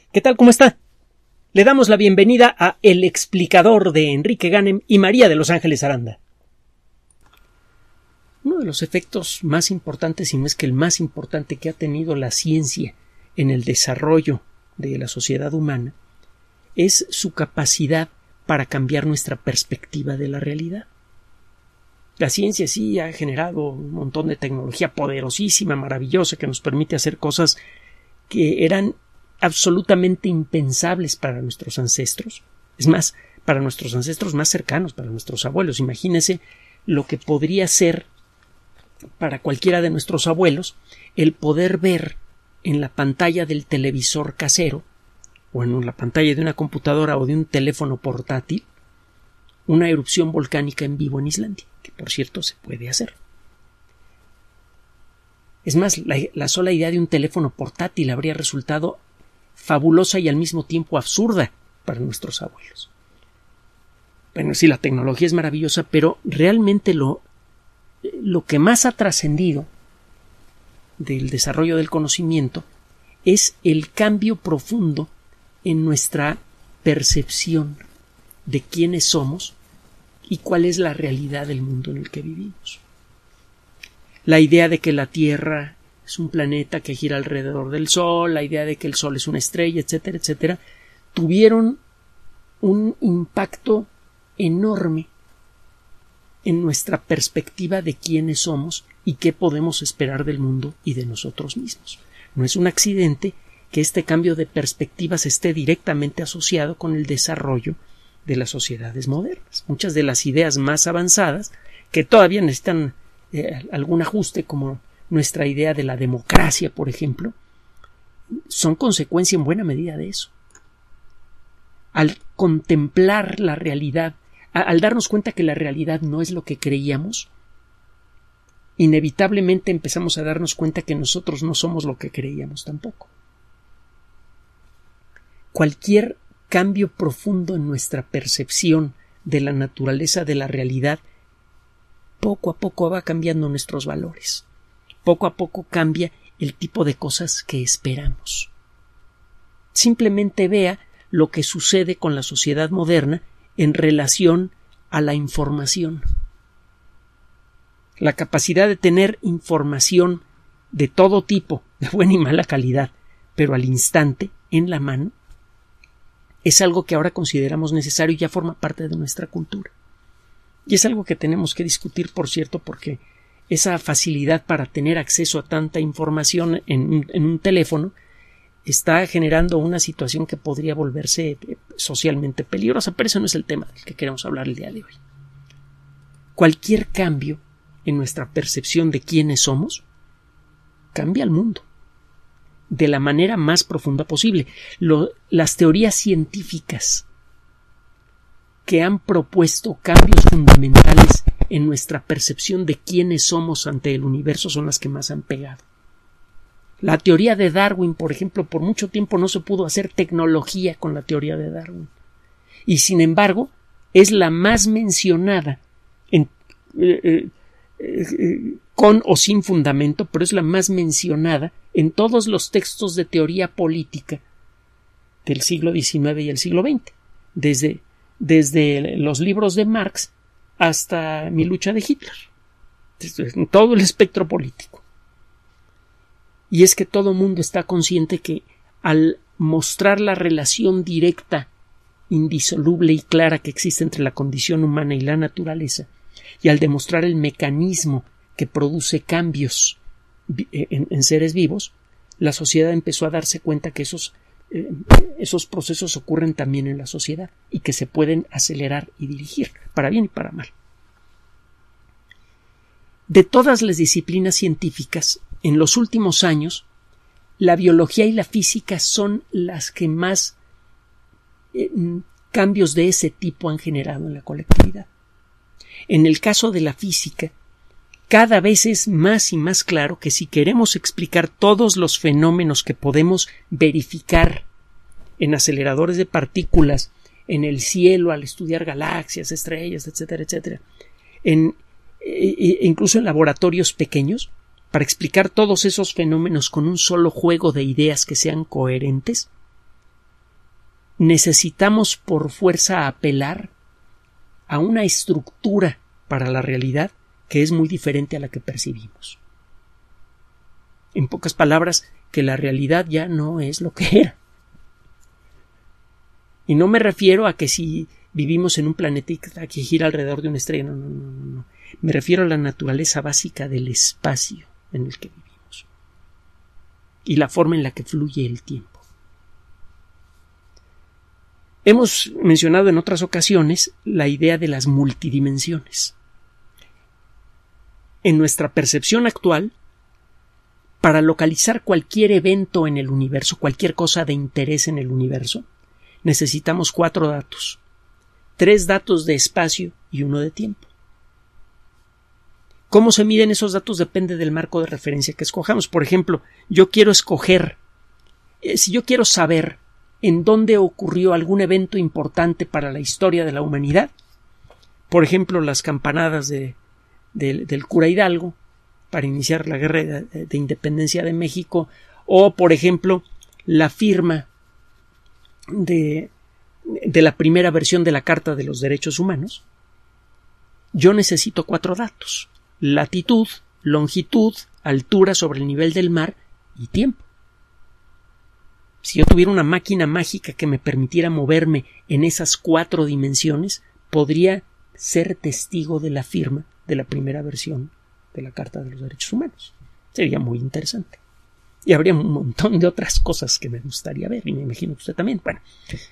¿Qué tal? ¿Cómo está? Le damos la bienvenida a El Explicador de Enrique Ganem y María de Los Ángeles Aranda. Uno de los efectos más importantes, si no es que el más importante que ha tenido la ciencia en el desarrollo de la sociedad humana, es su capacidad para cambiar nuestra perspectiva de la realidad. La ciencia sí ha generado un montón de tecnología poderosísima, maravillosa, que nos permite hacer cosas que eran absolutamente impensables para nuestros ancestros. Es más, para nuestros ancestros más cercanos, para nuestros abuelos. Imagínese lo que podría ser para cualquiera de nuestros abuelos el poder ver en la pantalla del televisor casero o en la pantalla de una computadora o de un teléfono portátil una erupción volcánica en vivo en Islandia, que por cierto se puede hacer. Es más, la sola idea de un teléfono portátil habría resultado fabulosa y al mismo tiempo absurda para nuestros abuelos. Bueno, sí, la tecnología es maravillosa, pero realmente lo que más ha trascendido del desarrollo del conocimiento es el cambio profundo en nuestra percepción de quiénes somos y cuál es la realidad del mundo en el que vivimos. La idea de que la Tierra es un planeta que gira alrededor del Sol, la idea de que el Sol es una estrella, etcétera, etcétera, tuvieron un impacto enorme en nuestra perspectiva de quiénes somos y qué podemos esperar del mundo y de nosotros mismos. No es un accidente que este cambio de perspectivas esté directamente asociado con el desarrollo de las sociedades modernas. Muchas de las ideas más avanzadas, que todavía necesitan algún ajuste, como nuestra idea de la democracia, por ejemplo, son consecuencia en buena medida de eso. Al contemplar la realidad, al darnos cuenta que la realidad no es lo que creíamos, inevitablemente empezamos a darnos cuenta que nosotros no somos lo que creíamos tampoco. Cualquier cambio profundo en nuestra percepción de la naturaleza de la realidad poco a poco va cambiando nuestros valores. Poco a poco cambia el tipo de cosas que esperamos. Simplemente vea lo que sucede con la sociedad moderna en relación a la información. La capacidad de tener información de todo tipo, de buena y mala calidad, pero al instante, en la mano, es algo que ahora consideramos necesario y ya forma parte de nuestra cultura. Y es algo que tenemos que discutir, por cierto, porque esa facilidad para tener acceso a tanta información en un teléfono está generando una situación que podría volverse socialmente peligrosa, pero ese no es el tema del que queremos hablar el día de hoy. Cualquier cambio en nuestra percepción de quiénes somos cambia el mundo de la manera más profunda posible. Las teorías científicas que han propuesto cambios fundamentales en nuestra percepción de quiénes somos ante el universo son las que más han pegado. La teoría de Darwin, por ejemplo, por mucho tiempo no se pudo hacer tecnología con la teoría de Darwin. Y sin embargo, es la más mencionada con o sin fundamento, pero es la más mencionada en todos los textos de teoría política del siglo XIX y el siglo XX, desde los libros de Marx hasta Mi lucha de Hitler, en todo el espectro político. Y es que todo mundo está consciente que al mostrar la relación directa, indisoluble y clara que existe entre la condición humana y la naturaleza, y al demostrar el mecanismo que produce cambios en seres vivos, la sociedad empezó a darse cuenta que esos procesos ocurren también en la sociedad y que se pueden acelerar y dirigir, para bien y para mal. De todas las disciplinas científicas, en los últimos años, la biología y la física son las que más cambios de ese tipo han generado en la colectividad. En el caso de la física, cada vez es más y más claro que si queremos explicar todos los fenómenos que podemos verificar en aceleradores de partículas, en el cielo, al estudiar galaxias, estrellas, etcétera, etcétera, incluso en laboratorios pequeños, para explicar todos esos fenómenos con un solo juego de ideas que sean coherentes, necesitamos por fuerza apelar a una estructura para la realidad que es muy diferente a la que percibimos. En pocas palabras, que la realidad ya no es lo que era. Y no me refiero a que si vivimos en un planeta que gira alrededor de una estrella, no. Me refiero a la naturaleza básica del espacio en el que vivimos y la forma en la que fluye el tiempo. Hemos mencionado en otras ocasiones la idea de las multidimensiones. En nuestra percepción actual, para localizar cualquier evento en el universo, cualquier cosa de interés en el universo, necesitamos 4 datos. 3 datos de espacio y 1 de tiempo. ¿Cómo se miden esos datos? Depende del marco de referencia que escojamos. Por ejemplo, yo quiero escoger, si yo quiero saber en dónde ocurrió algún evento importante para la historia de la humanidad, por ejemplo, las campanadas del cura Hidalgo para iniciar la guerra de independencia de México, o por ejemplo la firma de la primera versión de la Carta de los Derechos Humanos, yo necesito 4 datos: latitud, longitud, altura sobre el nivel del mar y tiempo. Si yo tuviera una máquina mágica que me permitiera moverme en esas 4 dimensiones, podría ser testigo de la firma de la primera versión de la Carta de los Derechos Humanos. Sería muy interesante. Y habría un montón de otras cosas que me gustaría ver, y me imagino que usted también. Bueno,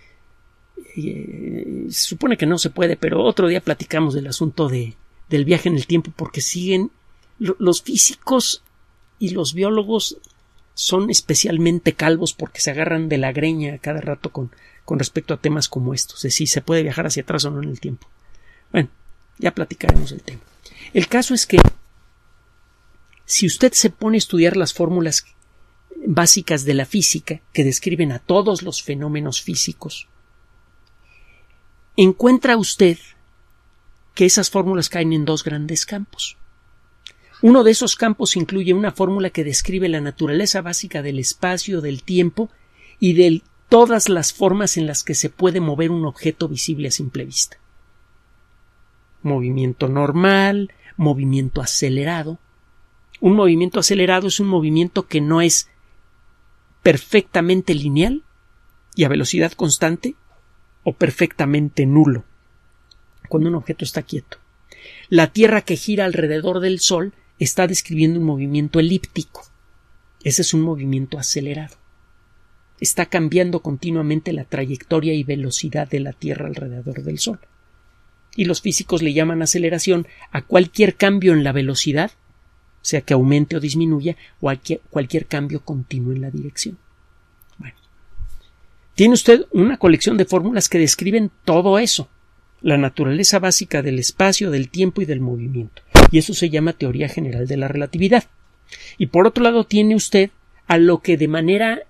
se supone que no se puede, pero otro día platicamos del asunto del viaje en el tiempo, porque siguen los físicos y los biólogos son especialmente calvos porque se agarran de la greña a cada rato con respecto a temas como estos, de si se puede viajar hacia atrás o no en el tiempo. Bueno, ya platicaremos del tema. El caso es que si usted se pone a estudiar las fórmulas básicas de la física que describen a todos los fenómenos físicos, encuentra usted que esas fórmulas caen en 2 grandes campos. Uno de esos campos incluye una fórmula que describe la naturaleza básica del espacio, del tiempo y de todas las formas en las que se puede mover un objeto visible a simple vista. Movimiento normal, movimiento acelerado. Un movimiento acelerado es un movimiento que no es perfectamente lineal y a velocidad constante o perfectamente nulo cuando un objeto está quieto. La Tierra que gira alrededor del Sol está describiendo un movimiento elíptico. Ese es un movimiento acelerado. Está cambiando continuamente la trayectoria y velocidad de la Tierra alrededor del Sol. Y los físicos le llaman aceleración a cualquier cambio en la velocidad, sea que aumente o disminuya, o a cualquier cambio continuo en la dirección. Bueno, tiene usted una colección de fórmulas que describen todo eso, la naturaleza básica del espacio, del tiempo y del movimiento. Y eso se llama teoría general de la relatividad. Y por otro lado tiene usted a lo que de manera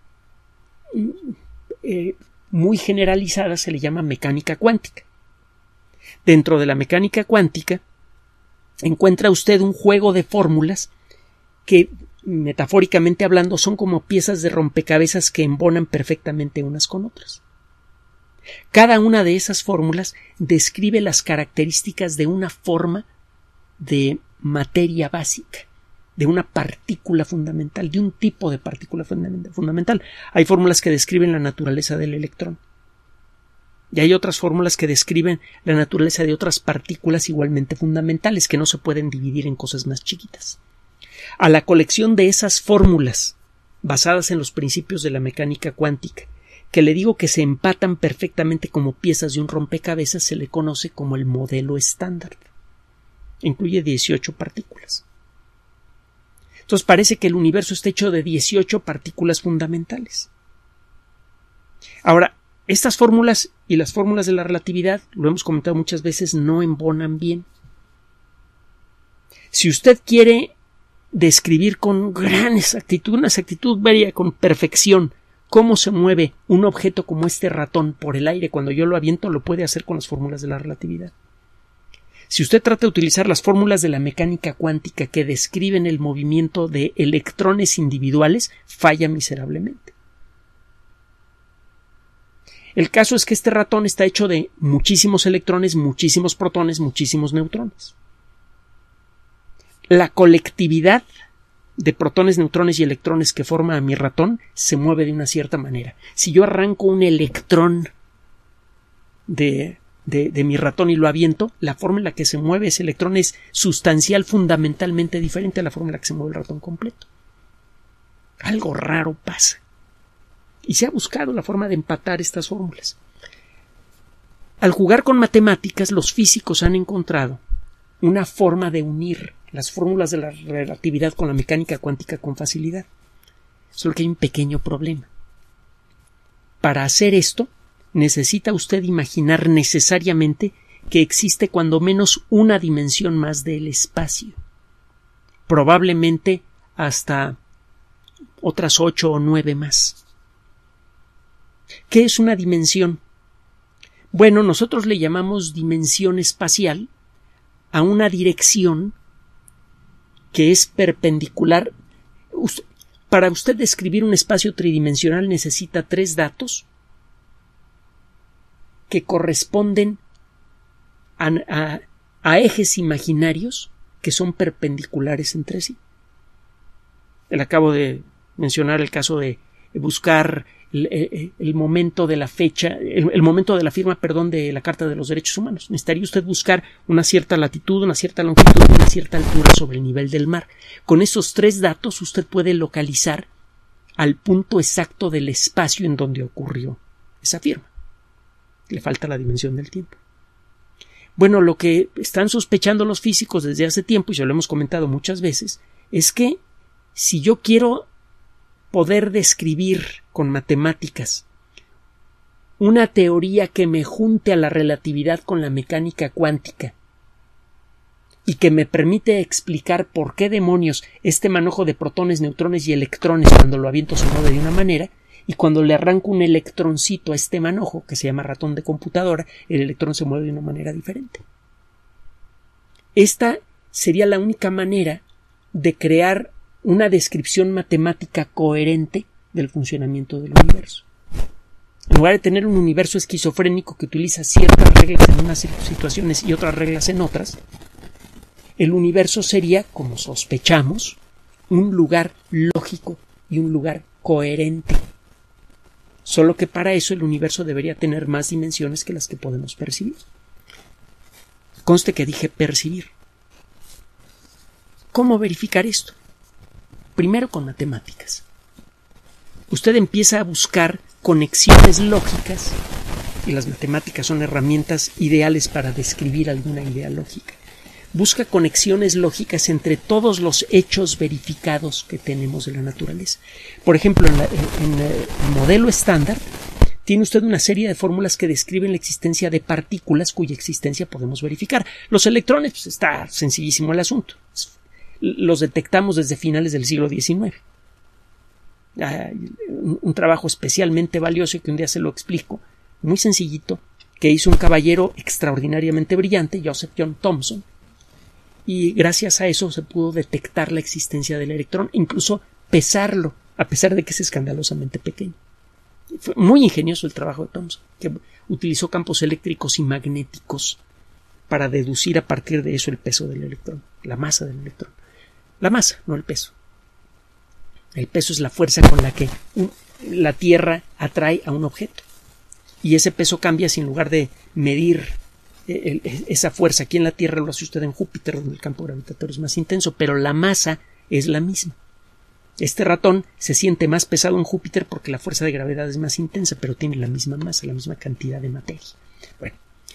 muy generalizada se le llama mecánica cuántica. Dentro de la mecánica cuántica encuentra usted un juego de fórmulas que, metafóricamente hablando, son como piezas de rompecabezas que embonan perfectamente unas con otras. Cada una de esas fórmulas describe las características de una forma de materia básica, de una partícula fundamental, de un tipo de partícula fundamental. Hay fórmulas que describen la naturaleza del electrón. Y hay otras fórmulas que describen la naturaleza de otras partículas igualmente fundamentales que no se pueden dividir en cosas más chiquitas. A la colección de esas fórmulas basadas en los principios de la mecánica cuántica, que le digo que se empatan perfectamente como piezas de un rompecabezas, se le conoce como el modelo estándar. Incluye 18 partículas. Entonces parece que el universo está hecho de 18 partículas fundamentales. Ahora, estas fórmulas y las fórmulas de la relatividad, lo hemos comentado muchas veces, no embonan bien. Si usted quiere describir con gran exactitud, una exactitud vería con perfección, cómo se mueve un objeto como este ratón por el aire cuando yo lo aviento, lo puede hacer con las fórmulas de la relatividad. Si usted trata de utilizar las fórmulas de la mecánica cuántica que describen el movimiento de electrones individuales, falla miserablemente. El caso es que este ratón está hecho de muchísimos electrones, muchísimos protones, muchísimos neutrones. La colectividad de protones, neutrones y electrones que forma a mi ratón se mueve de una cierta manera. Si yo arranco un electrón de mi ratón y lo aviento, la forma en la que se mueve ese electrón es sustancial, fundamentalmente diferente a la forma en la que se mueve el ratón completo. Algo raro pasa. Y se ha buscado la forma de empatar estas fórmulas. Al jugar con matemáticas, los físicos han encontrado una forma de unir las fórmulas de la relatividad con la mecánica cuántica con facilidad. Solo que hay un pequeño problema. Para hacer esto, necesita usted imaginar necesariamente que existe cuando menos una dimensión más del espacio. Probablemente hasta otras 8 o 9 más. ¿Qué es una dimensión? Bueno, nosotros le llamamos dimensión espacial a una dirección que es perpendicular. Para usted describir un espacio tridimensional necesita 3 datos que corresponden a ejes imaginarios que son perpendiculares entre sí. Le acabo de mencionar el caso de buscar el momento de la fecha, el momento de la firma, de la Carta de los Derechos Humanos. Necesitaría usted buscar una cierta latitud, una cierta longitud y una cierta altura sobre el nivel del mar. Con esos 3 datos usted puede localizar al punto exacto del espacio en donde ocurrió esa firma. Le falta la dimensión del tiempo. Bueno, lo que están sospechando los físicos desde hace tiempo, y se lo hemos comentado muchas veces, es que si yo quiero poder describir con matemáticas una teoría que me junte a la relatividad con la mecánica cuántica y que me permite explicar por qué demonios este manojo de protones, neutrones y electrones cuando lo aviento se mueve de una manera y cuando le arranco un electroncito a este manojo que se llama ratón de computadora, el electrón se mueve de una manera diferente. Esta sería la única manera de crear una descripción matemática coherente del funcionamiento del universo. En lugar de tener un universo esquizofrénico que utiliza ciertas reglas en unas situaciones y otras reglas en otras, el universo sería, como sospechamos, un lugar lógico y un lugar coherente. Solo que para eso el universo debería tener más dimensiones que las que podemos percibir. Conste que dije percibir. ¿Cómo verificar esto? Primero con matemáticas. Usted empieza a buscar conexiones lógicas y las matemáticas son herramientas ideales para describir alguna idea lógica. Busca conexiones lógicas entre todos los hechos verificados que tenemos de la naturaleza. Por ejemplo, en el modelo estándar tiene usted una serie de fórmulas que describen la existencia de partículas cuya existencia podemos verificar. Los electrones, pues está sencillísimo el asunto. Los detectamos desde finales del siglo XIX. Un trabajo especialmente valioso y que un día se lo explico, muy sencillito, que hizo un caballero extraordinariamente brillante, Joseph John Thomson, y gracias a eso se pudo detectar la existencia del electrón, incluso pesarlo, a pesar de que es escandalosamente pequeño. Fue muy ingenioso el trabajo de Thomson, que utilizó campos eléctricos y magnéticos para deducir a partir de eso el peso del electrón, la masa del electrón. La masa, no el peso. El peso es la fuerza con la que la Tierra atrae a un objeto. Y ese peso cambia si en lugar de medir esa fuerza aquí en la Tierra lo hace usted en Júpiter, donde el campo gravitatorio es más intenso, pero la masa es la misma. Este ratón se siente más pesado en Júpiter porque la fuerza de gravedad es más intensa, pero tiene la misma masa, la misma cantidad de materia. Bueno,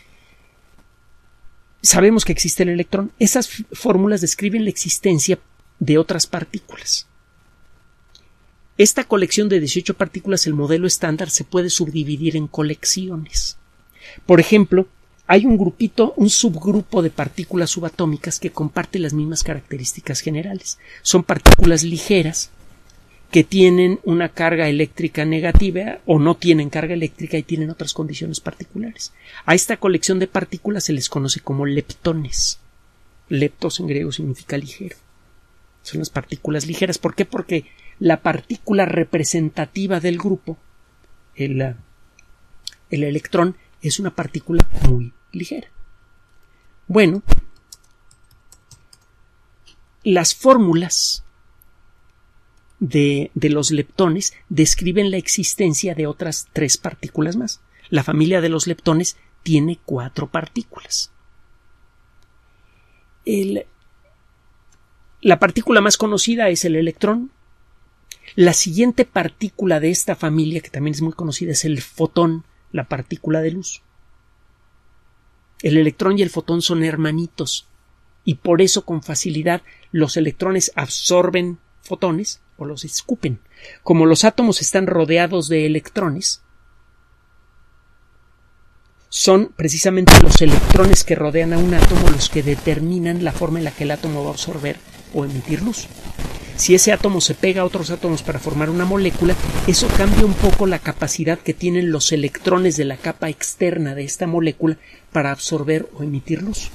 sabemos que existe el electrón. Esas fórmulas describen la existencia de otras partículas. Esta colección de 18 partículas, el modelo estándar, se puede subdividir en colecciones. Por ejemplo, hay un subgrupo de partículas subatómicas que comparte las mismas características generales. Son partículas ligeras que tienen una carga eléctrica negativa o no tienen carga eléctrica y tienen otras condiciones particulares. A esta colección de partículas se les conoce como leptones. Leptos en griego significa ligero. Son las partículas ligeras. ¿Por qué? Porque la partícula representativa del grupo, el el electrón es una partícula muy ligera. Bueno, las fórmulas de los leptones describen la existencia de otras 3 partículas más. La familia de los leptones tiene 4 partículas. La partícula más conocida es el electrón. La siguiente partícula de esta familia, que también es muy conocida, es el fotón, la partícula de luz. El electrón y el fotón son hermanitos y por eso con facilidad los electrones absorben fotones o los escupen. Como los átomos están rodeados de electrones, son precisamente los electrones que rodean a un átomo los que determinan la forma en la que el átomo va a absorber o emitir luz. Si ese átomo se pega a otros átomos para formar una molécula, eso cambia un poco la capacidad que tienen los electrones de la capa externa de esta molécula para absorber o emitir luz.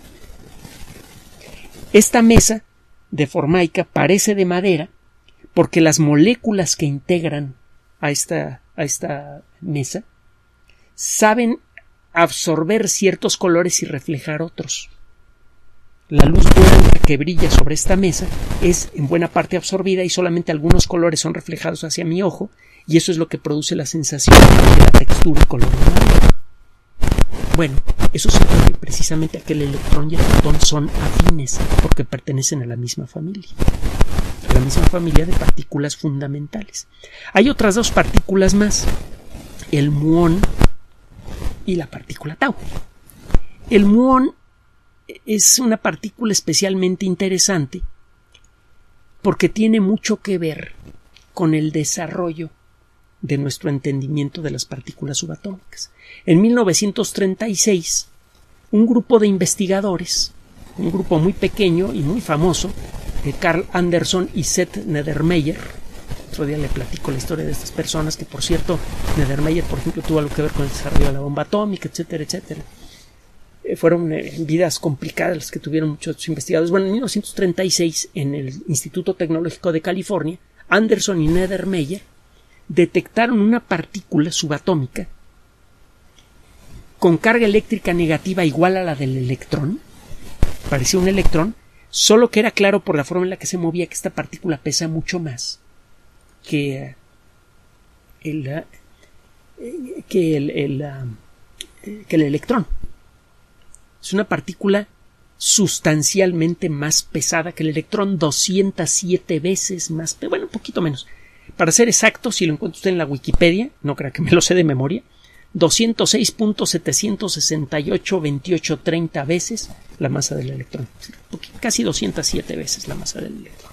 Esta mesa de Formaica parece de madera porque las moléculas que integran a esta mesa saben absorber ciertos colores y reflejar otros. La luz blanca que brilla sobre esta mesa es en buena parte absorbida y solamente algunos colores son reflejados hacia mi ojo, y eso es lo que produce la sensación de la textura y color de la luz. Bueno, eso se debe precisamente a que el electrón y el fotón son afines porque pertenecen a la misma familia de partículas fundamentales. Hay otras 2 partículas más, el muón y la partícula tau. El muón es una partícula especialmente interesante porque tiene mucho que ver con el desarrollo de nuestro entendimiento de las partículas subatómicas. En 1936, un grupo de investigadores, un grupo muy pequeño y muy famoso, de Carl Anderson y Seth Nedermeyer. Otro día le platico la historia de estas personas, que por cierto, Nedermeyer, por ejemplo, tuvo algo que ver con el desarrollo de la bomba atómica, etcétera, etcétera. Fueron vidas complicadas las que tuvieron muchos investigadores. Bueno, en 1936, en el Instituto Tecnológico de California, Anderson y Nedermeyer detectaron una partícula subatómica con carga eléctrica negativa igual a la del electrón. Parecía un electrón, solo que era claro por la forma en la que se movía que esta partícula pesa mucho más que el electrón. Es una partícula sustancialmente más pesada que el electrón, 207 veces más, bueno, un poquito menos. Para ser exacto, si lo encuentra usted en la Wikipedia, no crea que me lo sé de memoria, 206.7682830 veces la masa del electrón. Casi 207 veces la masa del electrón.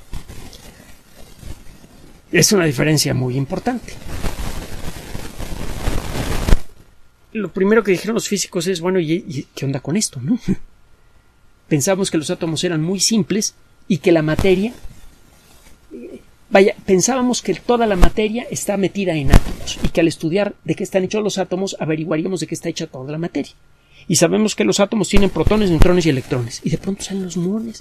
Es una diferencia muy importante. Lo primero que dijeron los físicos es, bueno, ¿y qué onda con esto, no? Pensábamos que los átomos eran muy simples y que la materia... pensábamos que toda la materia está metida en átomos y que al estudiar de qué están hechos los átomos averiguaríamos de qué está hecha toda la materia. Y sabemos que los átomos tienen protones, neutrones y electrones. Y de pronto salen los muones.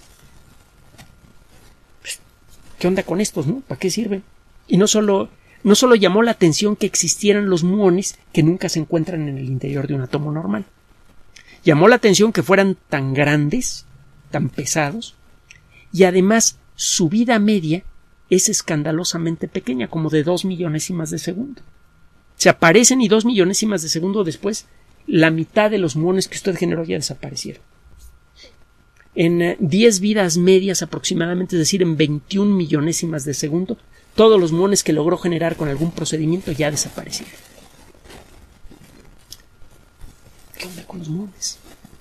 ¿Qué onda con estos, no? ¿Para qué sirven? Y no solo llamó la atención que existieran los muones que nunca se encuentran en el interior de un átomo normal. Llamó la atención que fueran tan grandes, tan pesados, y además su vida media es escandalosamente pequeña, como de 2 millonésimas de segundo. Se aparecen y 2 millonésimas de segundo después, la mitad de los muones que usted generó ya desaparecieron. En 10 vidas medias aproximadamente, es decir, en 21 millonésimas de segundo, todos los muones que logró generar con algún procedimiento ya desaparecieron. ¿Qué onda con los muones?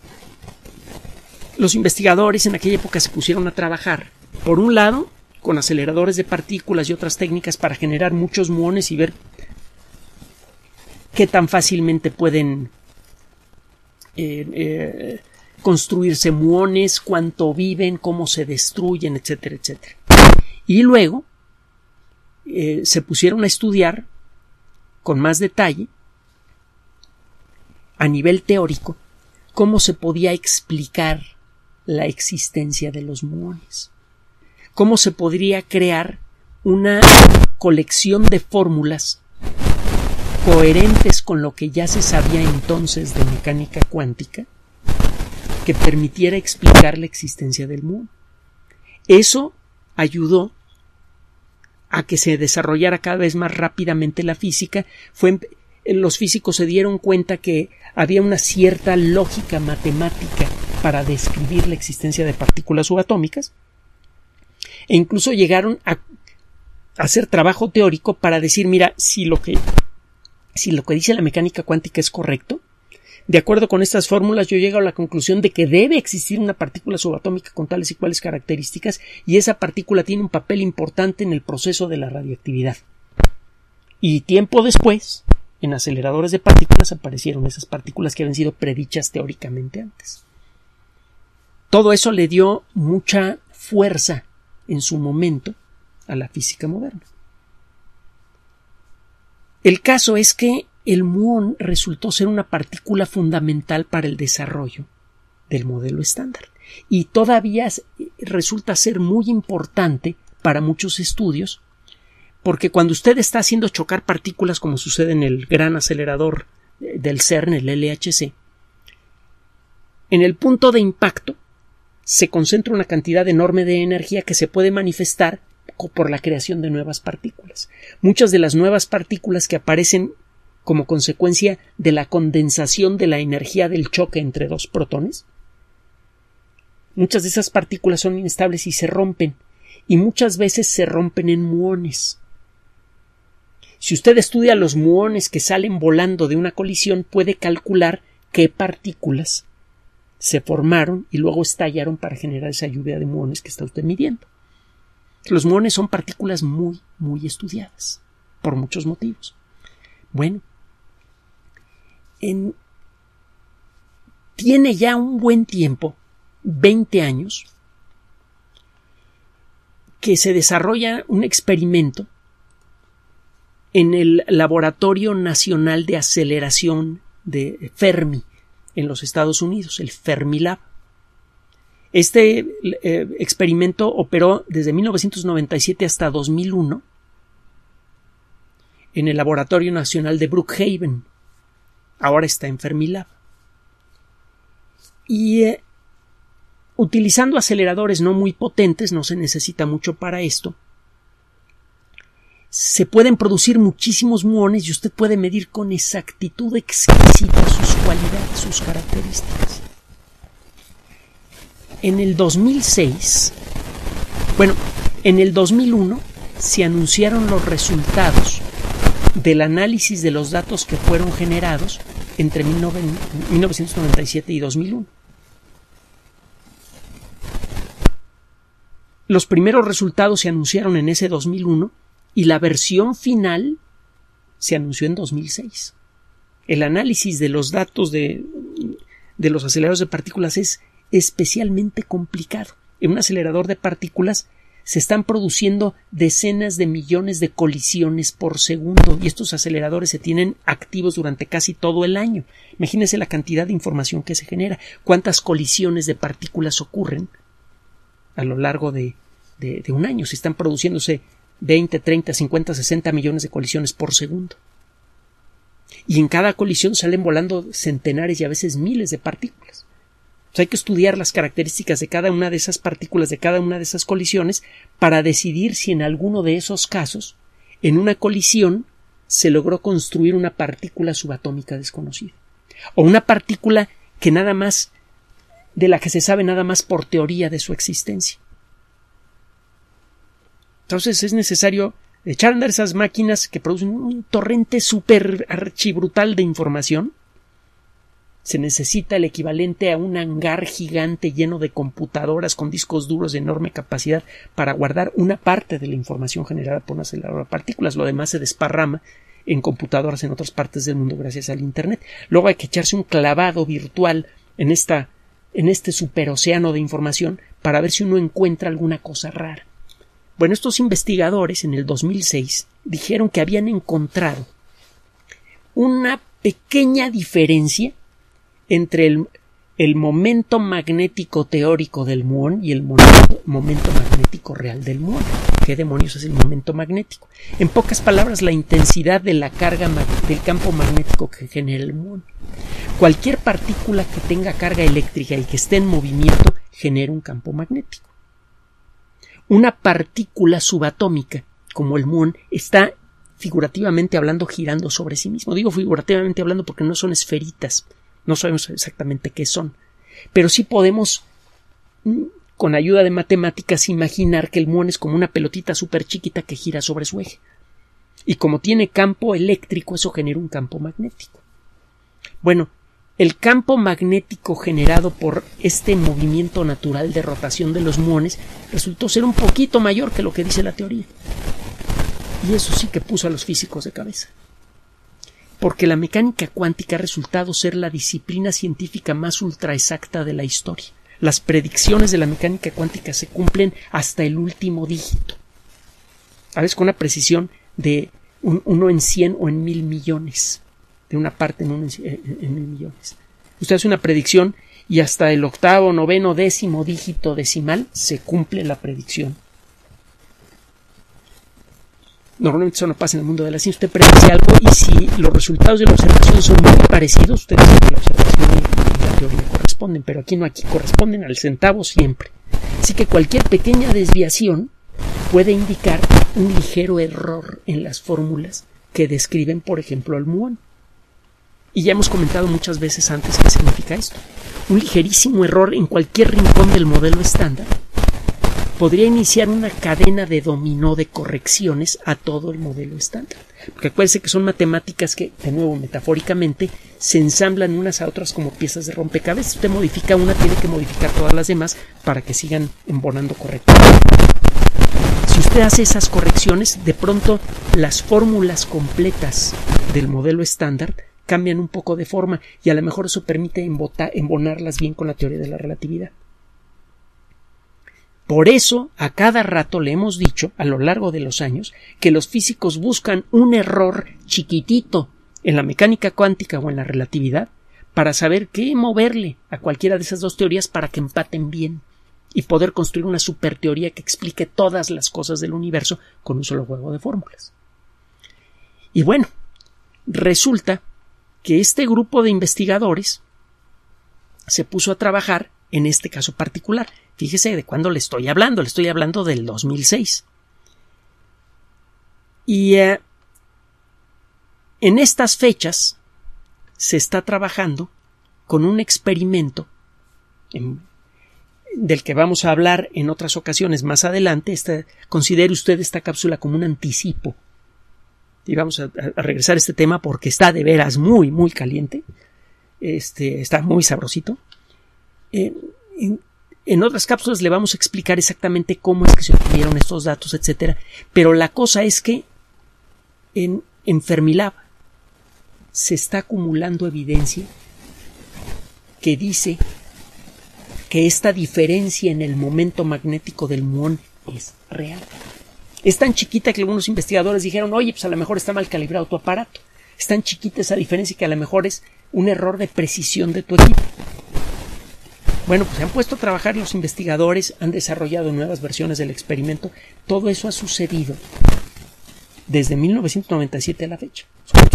Los investigadores en aquella época se pusieron a trabajar, por un lado, con aceleradores de partículas y otras técnicas para generar muchos muones y ver qué tan fácilmente pueden construirse muones, cuánto viven, cómo se destruyen, etcétera, etcétera. Y luego se pusieron a estudiar con más detalle, a nivel teórico, cómo se podía explicar la existencia de los muones. Cómo se podría crear una colección de fórmulas coherentes con lo que ya se sabía entonces de mecánica cuántica que permitiera explicar la existencia del muón. Eso ayudó a que se desarrollara cada vez más rápidamente la física. Los físicos se dieron cuenta que había una cierta lógica matemática para describir la existencia de partículas subatómicas, e incluso llegaron a hacer trabajo teórico para decir, mira, si lo que dice la mecánica cuántica es correcto, de acuerdo con estas fórmulas yo llego a la conclusión de que debe existir una partícula subatómica con tales y cuales características, y esa partícula tiene un papel importante en el proceso de la radiactividad. Y tiempo después, en aceleradores de partículas aparecieron esas partículas que habían sido predichas teóricamente antes. Todo eso le dio mucha fuerza en su momento a la física moderna. El caso es que el muón resultó ser una partícula fundamental para el desarrollo del modelo estándar, y todavía resulta ser muy importante para muchos estudios, porque cuando usted está haciendo chocar partículas, como sucede en el gran acelerador del CERN, el LHC, en el punto de impacto se concentra una cantidad enorme de energía que se puede manifestar por la creación de nuevas partículas. Muchas de las nuevas partículas que aparecen como consecuencia de la condensación de la energía del choque entre dos protones, muchas de esas partículas son inestables y se rompen, y muchas veces se rompen en muones. Si usted estudia los muones que salen volando de una colisión, puede calcular qué partículas se formaron y luego estallaron para generar esa lluvia de muones que está usted midiendo. Los muones son partículas muy, muy estudiadas, por muchos motivos. Bueno, tiene ya un buen tiempo, 20 años, que se desarrolla un experimento en el Laboratorio Nacional de Aceleración de Fermi en los Estados Unidos, el Fermilab. Este experimento operó desde 1997 hasta 2001 en el Laboratorio Nacional de Brookhaven. Ahora está en Fermilab. Y utilizando aceleradores no muy potentes, no se necesita mucho para esto, se pueden producir muchísimos muones y usted puede medir con exactitud exquisita sus cualidades, sus características. En el 2001 se anunciaron los resultados del análisis de los datos que fueron generados entre 1997 y 2001. Los primeros resultados se anunciaron en ese 2001 y la versión final se anunció en 2006. El análisis de los datos de los aceleradores de partículas es especialmente complicado. En un acelerador de partículas se están produciendo decenas de millones de colisiones por segundo, y estos aceleradores se tienen activos durante casi todo el año. Imagínense la cantidad de información que se genera, cuántas colisiones de partículas ocurren a lo largo de un año. Se están produciéndose 20, 30, 50, 60 millones de colisiones por segundo. Y en cada colisión salen volando centenares y a veces miles de partículas. Hay que estudiar las características de cada una de esas partículas, de cada una de esas colisiones, para decidir si en alguno de esos casos, en una colisión, se logró construir una partícula subatómica desconocida, o una partícula que nada más, de la que se sabe nada más por teoría de su existencia. Entonces es necesario echar a andar esas máquinas que producen un torrente súper archibrutal de información. Se necesita el equivalente a un hangar gigante lleno de computadoras con discos duros de enorme capacidad para guardar una parte de la información generada por un acelerador de partículas. Lo demás se desparrama en computadoras en otras partes del mundo gracias al Internet. Luego hay que echarse un clavado virtual en este superocéano de información para ver si uno encuentra alguna cosa rara. Bueno, estos investigadores en el 2006 dijeron que habían encontrado una pequeña diferencia entre el momento magnético teórico del muón y el momento magnético real del muón. ¿qué demonios es el momento magnético? En pocas palabras, la intensidad de la carga del campo magnético que genera el muón. Cualquier partícula que tenga carga eléctrica y que esté en movimiento genera un campo magnético. Una partícula subatómica, como el muón, está figurativamente hablando girando sobre sí mismo. Digo figurativamente hablando porque no son esferitas, no sabemos exactamente qué son, pero sí podemos, con ayuda de matemáticas, imaginar que el muón es como una pelotita súper chiquita que gira sobre su eje. Y como tiene campo eléctrico, eso genera un campo magnético. Bueno, el campo magnético generado por este movimiento natural de rotación de los muones resultó ser un poquito mayor que lo que dice la teoría. Y eso sí que puso a los físicos de cabeza. Porque la mecánica cuántica ha resultado ser la disciplina científica más ultraexacta de la historia. Las predicciones de la mecánica cuántica se cumplen hasta el último dígito. A veces con una precisión de 1 en 100 o en 1000 millones. De una parte en 1 en 1000 millones. Usted hace una predicción y hasta el 8º, 9º, 10º dígito decimal se cumple la predicción. Normalmente eso no pasa en el mundo de la ciencia. Usted predice algo y si los resultados de la observación son muy parecidos, usted dice que la observación y la teoría corresponden, pero aquí no, aquí corresponden al centavo siempre. Así que cualquier pequeña desviación puede indicar un ligero error en las fórmulas que describen, por ejemplo, el muón. Y ya hemos comentado muchas veces antes qué significa esto. Un ligerísimo error en cualquier rincón del modelo estándar podría iniciar una cadena de dominó de correcciones a todo el modelo estándar. Porque acuérdense que son matemáticas que, de nuevo, metafóricamente, se ensamblan unas a otras como piezas de rompecabezas. Si usted modifica una, tiene que modificar todas las demás para que sigan embonando correctamente. Si usted hace esas correcciones, de pronto las fórmulas completas del modelo estándar cambian un poco de forma y a lo mejor eso permite embonarlas bien con la teoría de la relatividad. Por eso, a cada rato le hemos dicho, a lo largo de los años, que los físicos buscan un error chiquitito en la mecánica cuántica o en la relatividad para saber qué moverle a cualquiera de esas dos teorías para que empaten bien y poder construir una superteoría que explique todas las cosas del universo con un solo juego de fórmulas. Y bueno, resulta que este grupo de investigadores se puso a trabajar en este caso particular. Fíjese de cuándo le estoy hablando. Le estoy hablando del 2006. Y en estas fechas se está trabajando con un experimento del que vamos a hablar en otras ocasiones más adelante. Considere usted esta cápsula como un anticipo. Y vamos a regresar a este tema porque está de veras muy, muy caliente. Está muy sabrosito. En otras cápsulas le vamos a explicar exactamente cómo es que se obtuvieron estos datos, etcétera. Pero la cosa es que en Fermilab se está acumulando evidencia que dice que esta diferencia en el momento magnético del muón es real. Es tan chiquita que algunos investigadores dijeron, oye, pues a lo mejor está mal calibrado tu aparato. Es tan chiquita esa diferencia que a lo mejor es un error de precisión de tu equipo. Bueno, pues se han puesto a trabajar los investigadores, han desarrollado nuevas versiones del experimento. Todo eso ha sucedido desde 1997 a la fecha.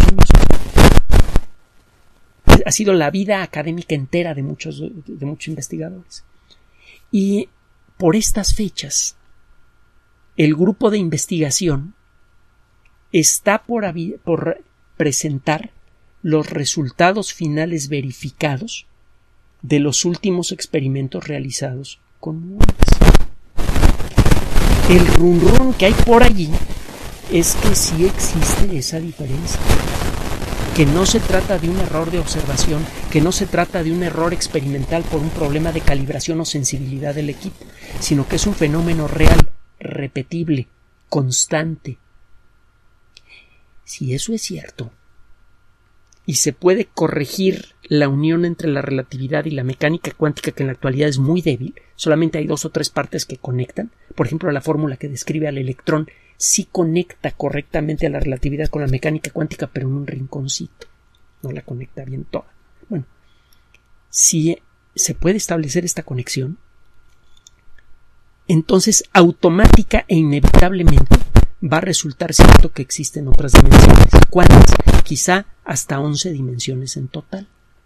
Ha sido la vida académica entera de muchos investigadores. Y por estas fechas, el grupo de investigación está por presentar los resultados finales verificados de los últimos experimentos realizados con muones. El run que hay por allí es que sí existe esa diferencia, que no se trata de un error de observación, que no se trata de un error experimental por un problema de calibración o sensibilidad del equipo, sino que es un fenómeno real, repetible, constante. Si eso es cierto, y se puede corregir la unión entre la relatividad y la mecánica cuántica, que en la actualidad es muy débil, solamente hay 2 o 3 partes que conectan. Por ejemplo, la fórmula que describe al electrón sí conecta correctamente a la relatividad con la mecánica cuántica, pero en un rinconcito. No la conecta bien toda. Bueno, si se puede establecer esta conexión, entonces automática e inevitablemente va a resultar cierto que existen otras dimensiones. ¿Cuántas? Quizá hasta 11 dimensiones en total.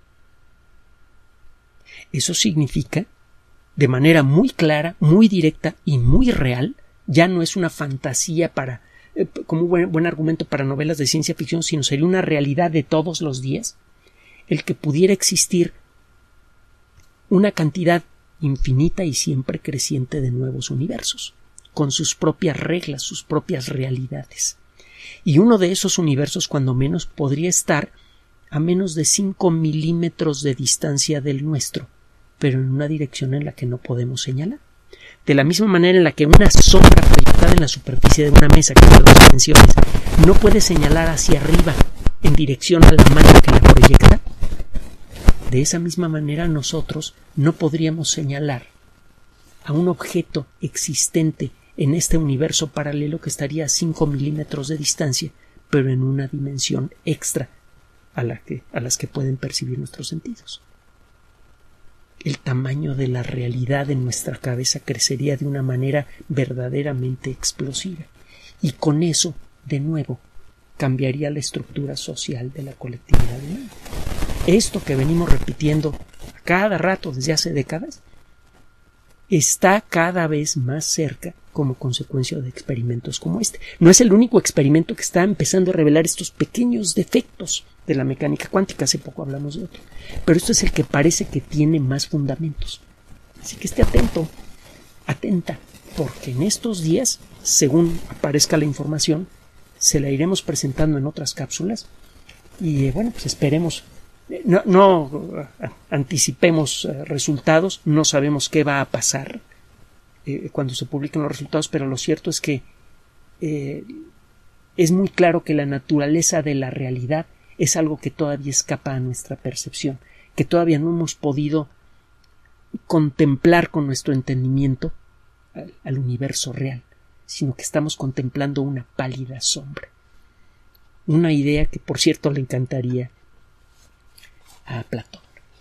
Eso significa, de manera muy clara, muy directa y muy real, ya no es una fantasía como un buen argumento para novelas de ciencia ficción, sino sería una realidad de todos los días, el que pudiera existir una cantidad infinita y siempre creciente de nuevos universos, con sus propias reglas, sus propias realidades. Y uno de esos universos, cuando menos, podría estar a menos de 5 milímetros de distancia del nuestro, pero en una dirección en la que no podemos señalar. De la misma manera en la que una sombra proyectada en la superficie de una mesa que tiene 2 dimensiones no puede señalar hacia arriba en dirección a la mano que la proyecta, de esa misma manera nosotros no podríamos señalar a un objeto existente en este universo paralelo que estaría a 5 milímetros de distancia, pero en una dimensión extra a las que pueden percibir nuestros sentidos. El tamaño de la realidad en nuestra cabeza crecería de una manera verdaderamente explosiva. Y con eso, de nuevo, cambiaría la estructura social de la colectividad humana. Esto que venimos repitiendo a cada rato desde hace décadas está cada vez más cerca como consecuencia de experimentos como este. No es el único experimento que está empezando a revelar estos pequeños defectos de la mecánica cuántica. Hace poco hablamos de otro. Pero esto es el que parece que tiene más fundamentos. Así que esté atento, atenta, porque en estos días, según aparezca la información, se la iremos presentando en otras cápsulas y bueno, pues esperemos. No anticipemos resultados, no sabemos qué va a pasar cuando se publiquen los resultados, pero lo cierto es que es muy claro que la naturaleza de la realidad es algo que todavía escapa a nuestra percepción, que todavía no hemos podido contemplar con nuestro entendimiento al universo real, sino que estamos contemplando una pálida sombra. Una idea que, por cierto, le encantaría a Platón.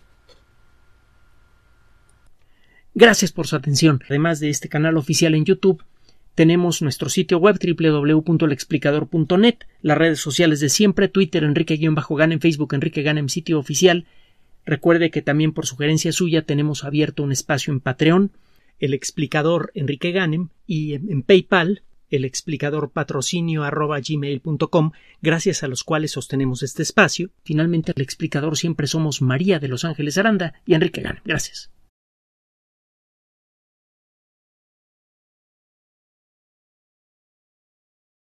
Gracias por su atención. Además de este canal oficial en YouTube, tenemos nuestro sitio web www.lexplicador.net, las redes sociales de siempre, Twitter Enrique-Ganem, Facebook Enrique Ganem, sitio oficial. Recuerde que también por sugerencia suya tenemos abierto un espacio en Patreon, el explicador Enrique Ganem, y en PayPal, el explicador patrocinio@gmail.com, gracias a los cuales sostenemos este espacio. Finalmente, el explicador siempre somos María de Los Ángeles Aranda y Enrique Ganem. Gracias.